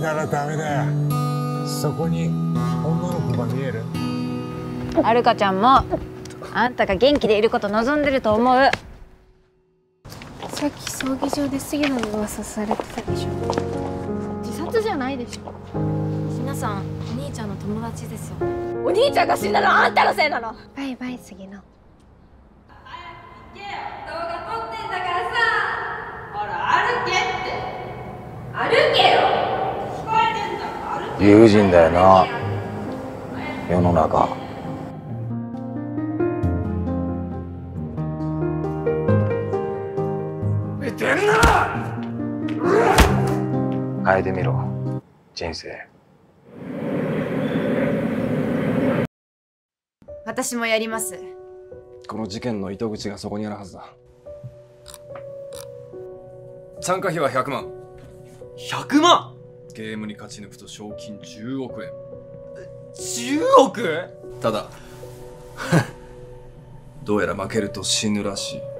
だらダメだよ。そこに女の子が見える。 はるかちゃんもあんたが元気でいること望んでると思う。 さっき葬儀場で杉野の噂されてたでしょ。自殺じゃないでしょ。 ひなさん、お兄ちゃんの友達ですよ。 お兄ちゃんが死んだのはあんたのせいなの。 バイバイ杉野。 理不尽だよな、世の中。見てんな。変えてみろ、人生。 私もやります。 この事件の糸口がそこにあるはずだ。参加費は100万。 100万？ ゲームに勝ち抜くと賞金10億円。 10億？ ただどうやら負けると死ぬらしい。